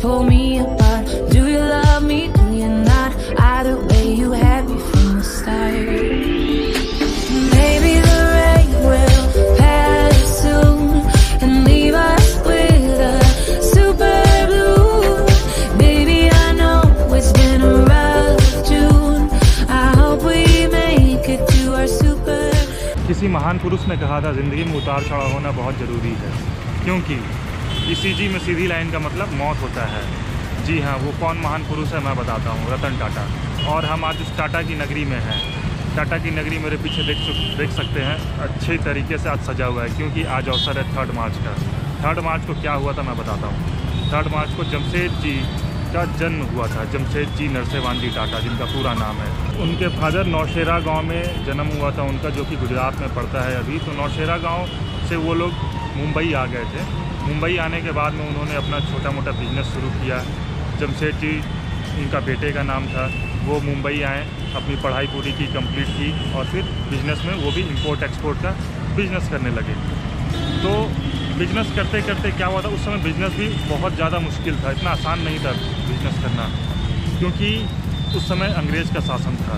pull me apart. Do you love me? Do you not? Either way, you had me from the start. Maybe the rain will pass soon and leave us with a super blue. Baby, I know it's been a rough June. I hope we make it to our super. किसी महान पुरुष ने कहा था, ज़िंदगी में उतार चढ़ाव होना बहुत ज़रूरी है, क्योंकि ECG में सीधी लाइन का मतलब मौत होता है। जी हाँ, वो कौन महान पुरुष है मैं बताता हूँ, रतन टाटा। और हम आज उस टाटा की नगरी में हैं। टाटा की नगरी मेरे पीछे देख सकते हैं, अच्छे तरीके से आज सजा हुआ है, क्योंकि आज अवसर है 3 मार्च का। 3 मार्च को क्या हुआ था मैं बताता हूँ। 3 मार्च को जमशेद जी का जन्म हुआ था। जमशेद जी नरसेवान जी टाटा, जिनका पूरा नाम है। उनके फादर नौशेरा गांव में जन्म हुआ था उनका, जो कि गुजरात में पड़ता है अभी। तो नौशेरा गांव से वो लोग मुंबई आ गए थे। मुंबई आने के बाद में उन्होंने अपना छोटा मोटा बिजनेस शुरू किया। जमशेद जी इनका बेटे का नाम था। वो मुंबई आए, अपनी पढ़ाई पूरी की, कंप्लीट की, और फिर बिज़नेस में वो भी इंपोर्ट एक्सपोर्ट का बिज़नेस करने लगे। तो बिज़नेस करते करते क्या हुआ था, उस समय बिज़नेस भी बहुत ज़्यादा मुश्किल था, इतना आसान नहीं था बिज़नेस करना, क्योंकि उस समय अंग्रेज़ का शासन था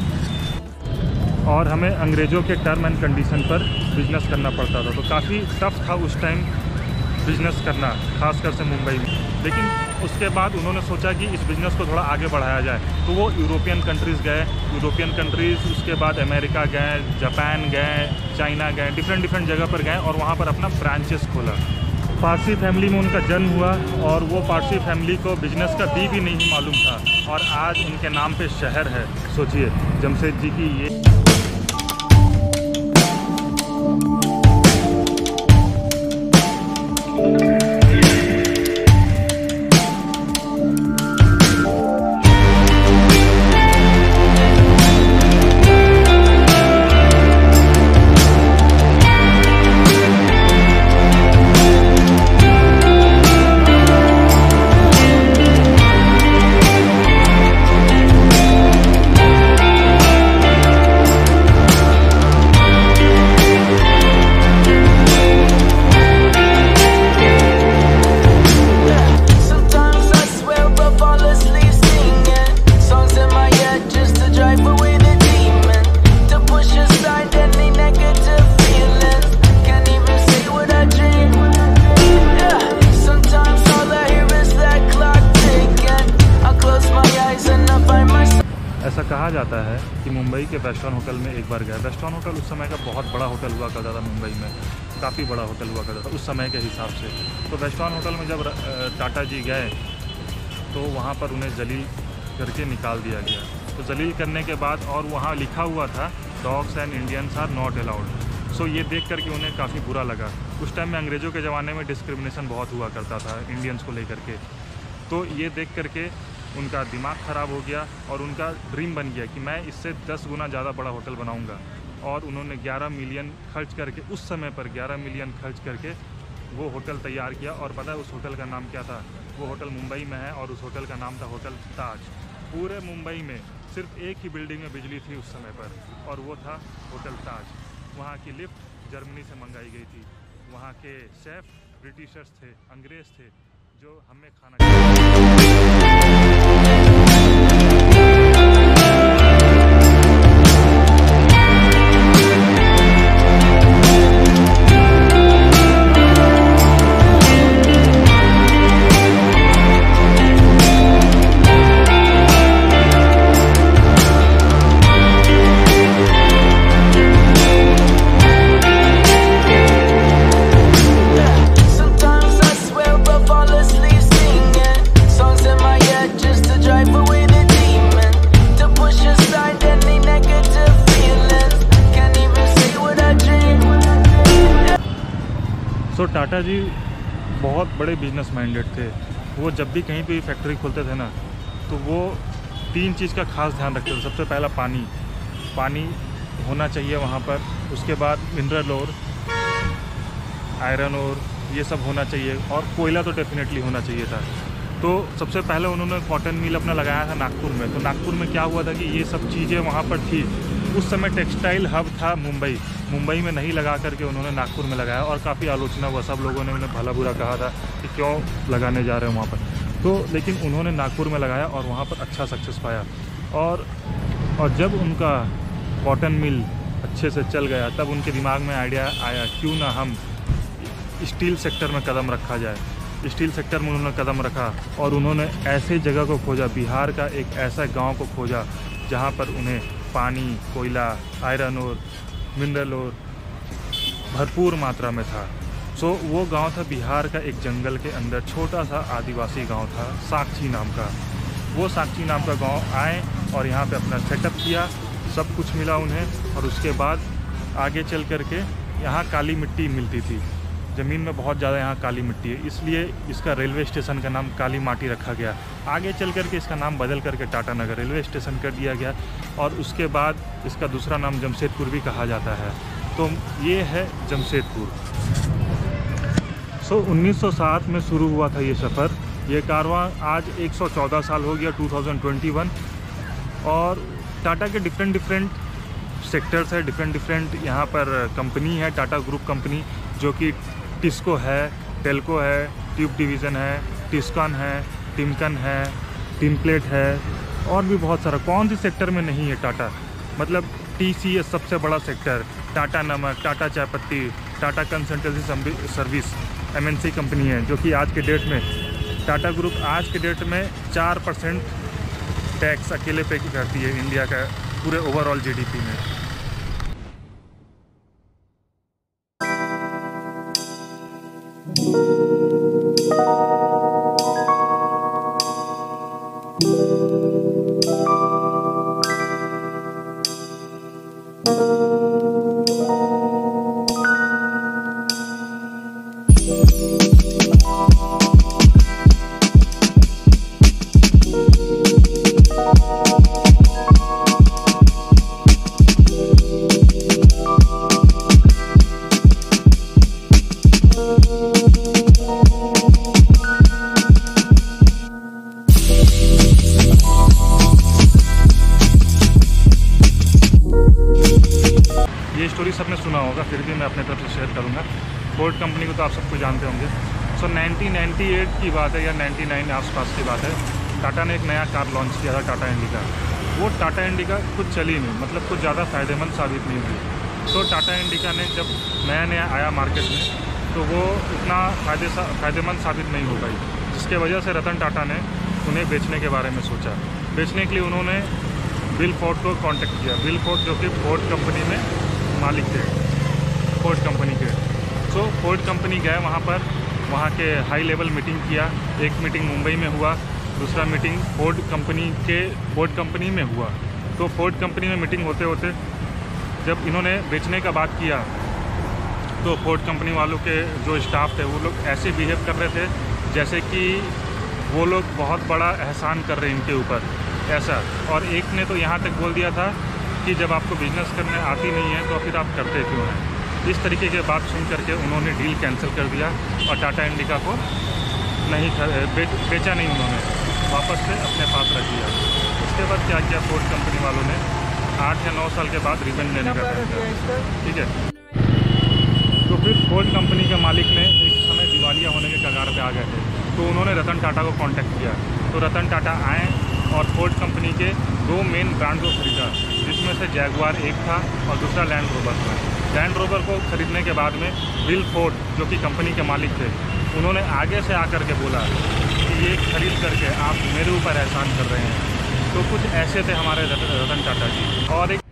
और हमें अंग्रेज़ों के टर्म एंड कंडीशन पर बिज़नेस करना पड़ता था। तो काफ़ी टफ था उस टाइम बिज़नेस करना, खासकर से मुंबई में। लेकिन उसके बाद उन्होंने सोचा कि इस बिज़नेस को थोड़ा आगे बढ़ाया जाए, तो वो यूरोपियन कंट्रीज़ गए। यूरोपियन कंट्रीज़, उसके बाद अमेरिका गए, जापान गए, चाइना गए, डिफरेंट जगह पर गए और वहाँ पर अपना ब्रांचेस खोला। पारसी फैमिली में उनका जन्म हुआ और वो पारसी फैमिली को बिज़नेस का भी नहीं मालूम था, और आज उनके नाम पे शहर है। सोचिए, जमशेद जी की ये ऐसा कहा जाता है कि मुंबई के वेस्टर्न होटल में एक बार गया। वेस्टर्न होटल उस समय का बहुत बड़ा होटल हुआ करता था मुंबई में, काफ़ी बड़ा होटल हुआ करता था उस समय के हिसाब से। तो वेस्टर्न होटल में जब टाटा जी गए तो वहाँ पर उन्हें जलील करके निकाल दिया गया। तो जलील करने के बाद, और वहाँ लिखा हुआ था dogs and Indians are not allowed. So ये देख कर के उन्हें काफ़ी बुरा लगा। उस टाइम में अंग्रेज़ों के ज़माने में डिस्क्रिमिनेशन बहुत हुआ करता था इंडियंस को लेकर के। तो ये देख कर के उनका दिमाग ख़राब हो गया और उनका ड्रीम बन गया कि मैं इससे 10 गुना ज़्यादा बड़ा होटल बनाऊंगा। और उन्होंने 11 मिलियन खर्च करके, उस समय पर 11 मिलियन खर्च करके वो होटल तैयार किया। और पता है उस होटल का नाम क्या था? वो होटल मुंबई में है और उस होटल का नाम था होटल ताज। पूरे मुंबई में सिर्फ एक ही बिल्डिंग में बिजली थी उस समय पर, और वो था होटल ताज। वहाँ की लिफ्ट जर्मनी से मंगाई गई थी। वहाँ के शेफ़ ब्रिटिशर्स थे, अंग्रेज़ थे, जो हमें खाना तो टाटा जी बहुत बड़े बिजनेस माइंडेड थे। वो जब भी कहीं पे फैक्ट्री खोलते थे ना, तो वो 3 चीज़ का खास ध्यान रखते थे। सबसे पहला पानी होना चाहिए वहाँ पर। उसके बाद मिनरल ओर, आयरन ओर, ये सब होना चाहिए, और कोयला तो डेफिनेटली होना चाहिए था। तो सबसे पहले उन्होंने कॉटन मिल अपना लगाया था नागपुर में। तो नागपुर में क्या हुआ था कि ये सब चीज़ें वहाँ पर थी। उस समय टेक्सटाइल हब था मुंबई में नहीं लगा करके उन्होंने नागपुर में लगाया, और काफ़ी आलोचना हुआ। सब लोगों ने उन्हें भला बुरा कहा था कि क्यों लगाने जा रहे हैं वहाँ पर। तो लेकिन उन्होंने नागपुर में लगाया और वहाँ पर अच्छा सक्सेस पाया। और जब उनका कॉटन मिल अच्छे से चल गया तब उनके दिमाग में आइडिया आया क्यों ना हम स्टील सेक्टर में कदम रखा जाए। स्टील सेक्टर में उन्होंने कदम रखा और उन्होंने ऐसे जगह को खोजा, बिहार का एक ऐसा गांव को खोजा जहां पर उन्हें पानी, कोयला, आयरन और मिनरल और भरपूर मात्रा में था। सो वो गांव था बिहार का एक जंगल के अंदर, छोटा सा आदिवासी गांव था साक्षी नाम का। वो साक्षी नाम का गांव आए और यहाँ पे अपना सेटअप किया, सब कुछ मिला उन्हें। और उसके बाद आगे चल कर के यहाँ काली मिट्टी मिलती थी, ज़मीन में बहुत ज़्यादा यहाँ काली मिट्टी है, इसलिए इसका रेलवे स्टेशन का नाम काली माटी रखा गया। आगे चल कर के इसका नाम बदल करके टाटा नगर रेलवे स्टेशन कर दिया गया और उसके बाद इसका दूसरा नाम जमशेदपुर भी कहा जाता है। तो ये है जमशेदपुर। 1907 में शुरू हुआ था ये सफ़र। ये कारवां आज 114 साल हो गया, 2021। और टाटा के डिफरेंट सेक्टर्स है, डिफरेंट यहाँ पर कंपनी है, टाटा ग्रुप कंपनी, जो कि टिस्को है, टेल्को है, ट्यूब डिवीज़न है, टिस्कॉन है, टिमकन है, टिनप्लेट है और भी बहुत सारा। कौन सी सेक्टर में नहीं है टाटा? मतलब TCS सबसे बड़ा सेक्टर, टाटा नमक, टाटा चायपत्ती, Tata consultancy service MNC company है, जो कि आज के डेट में टाटा ग्रुप आज के डेट में 4% टैक्स अकेले पे करती है इंडिया का पूरे ओवरऑल GDP में। ये स्टोरी सबने सुना होगा, फिर भी मैं अपने तरफ से शेयर करूँगा। फोर्ड कंपनी को तो आप सबको जानते होंगे। 1998 की बात है या 99 आसपास की बात है। टाटा ने एक नया कार लॉन्च किया था, टाटा इंडिका। वो टाटा इंडिका कुछ चली नहीं, मतलब कुछ ज़्यादा फ़ायदेमंद साबित नहीं हुई। तो टाटा इंडिका ने जब नया आया मार्केट में तो वो उतना फ़ायदेमंद साबित नहीं हो पाई, जिसके वजह से रतन टाटा ने उन्हें बेचने के बारे में सोचा। बेचने के लिए उन्होंने बिल फोर्ड को कांटेक्ट किया। बिल फोर्ड जो कि फोर्ड कंपनी में मालिक थे, फोर्ड कंपनी के। सो फोर्ड कंपनी गए वहाँ पर, वहाँ के हाई लेवल मीटिंग किया। एक मीटिंग मुंबई में हुआ, दूसरा मीटिंग फोर्ड कंपनी में हुआ। तो फोर्ड कंपनी में मीटिंग होते होते जब इन्होंने बेचने का बात किया तो फोर्ड कंपनी वालों के जो स्टाफ थे वो लोग ऐसे बिहेव कर रहे थे जैसे कि वो लोग बहुत बड़ा एहसान कर रहे हैं इनके ऊपर, ऐसा। और एक ने तो यहाँ तक बोल दिया था कि जब आपको बिजनेस करने आती नहीं है तो फिर आप करते क्यों हैं। इस तरीके की बात सुन करके उन्होंने डील कैंसिल कर दिया और टाटा इंडिका को नहीं बेचा नहीं, उन्होंने वापस से अपने पास रख दिया। उसके बाद क्या किया, फोर्ड कंपनी वालों ने 8 या 9 साल के बाद रिवेंज लेने का फैसला, ठीक है। तो फिर फोर्ड कंपनी के मालिक ने एक समय दिवालिया होने के कगार पे आ गए थे, तो उन्होंने रतन टाटा को कांटेक्ट किया। तो रतन टाटा आए और फोर्ड कंपनी के 2 मेन ब्रांड को खरीदा, जिसमें से जैगुआर एक था और दूसरा लैंड रोवर था। लैंड रोवर को खरीदने के बाद में बिल फोर्ड जो कि कंपनी के मालिक थे, उन्होंने आगे से आकर के बोला कि ये खरीद करके आप मेरे ऊपर एहसान कर रहे हैं। तो कुछ ऐसे थे हमारे रतन टाटा जी। और एक